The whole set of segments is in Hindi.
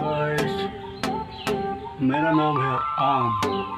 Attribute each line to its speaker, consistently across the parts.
Speaker 1: गाइस, मेरा नाम है आम।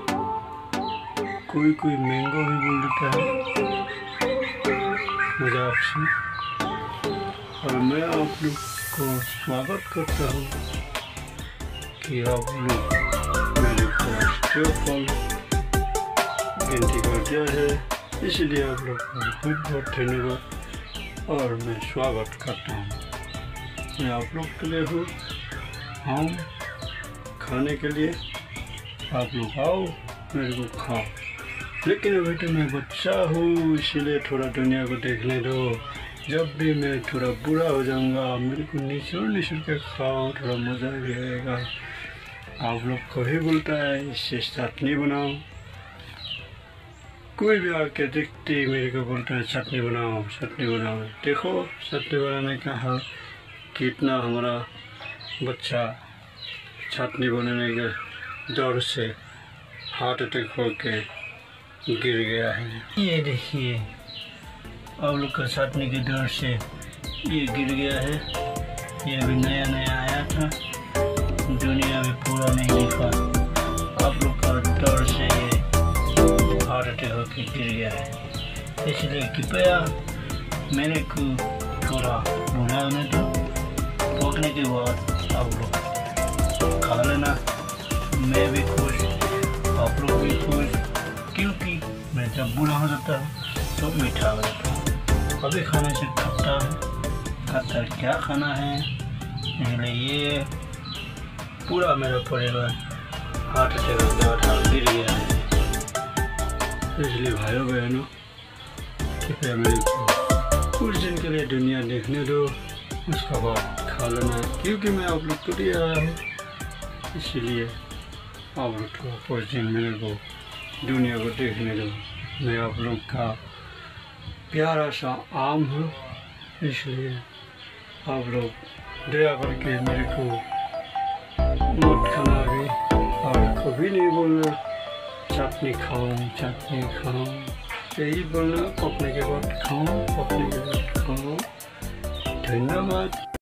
Speaker 1: कोई कोई मैंगो भी बोल देता है मजाक से। और मैं आप लोग को स्वागत करता हूँ कि आप लोग मेरे को फल गिनती कर दिया है, इसलिए आप लोग का बहुत बहुत धन्यवाद और मैं स्वागत करता हूँ। मैं आप लोग के लिए हूँ, हम खाने के लिए। आप लोग आओ, मेरे को खाओ। लेकिन अभी तो मैं बच्चा हूँ, इसीलिए थोड़ा दुनिया को देखने दो। जब भी मैं थोड़ा बूढ़ा हो जाऊँगा, मेरे को निचोड़ के खाओ, थोड़ा मज़ा भी आएगा। आप लोग को ही बोलता है इससे चटनी बनाओ। कोई भी आके देखते ही मेरे को बोलता है चटनी बनाओ, चटनी बनाओ। देखो चटनी बनाने का हाल कितना हमारा बच्चा चटनी बनाने के डर से हार्ट अटैक होके गिर गया है। ये देखिए, आप लोग का चटनी के डर से ये गिर गया है। ये अभी नया नया आया था, दुनिया में पूरा नहीं दिखा। आप लोग का डर से ये हार्ट अटैक होके गिर गया है। इसलिए कृपया मेरे को थोड़ा बुलाने दो। पकने के बाद आप लोग खा लेना। मैं भी खुश, आप लोग भी खुश, क्योंकि मैं जब बूढ़ा हो जाता हूँ तो मीठा हो जाता हूँ। अभी खाने से खट्टा है, खट्टा क्या खाना है। इसलिए ये पूरा मेरा परिवार हार्ट अटैक गिर गया है। इसलिए भाइयों बहनों, कृपया मेरे को कुछ दिन के लिए दुनिया देखने दो, उसका बाद खा लेना। क्योंकि मैं आप लोग को दिया आया हूँ, इसीलिए आप लोग को कुछ दिन मेरे को दुनिया को देखने दो। मैं आप लोग का प्यारा सा आम हूँ, इसलिए आप लोग दया करके मेरे को मत खाना भी, और कभी नहीं बोलना चटनी खाओ, चटनी खाओ। यही बोलना पकने के बाद खाओ, पकने के बाद खाओ। धन्यवाद।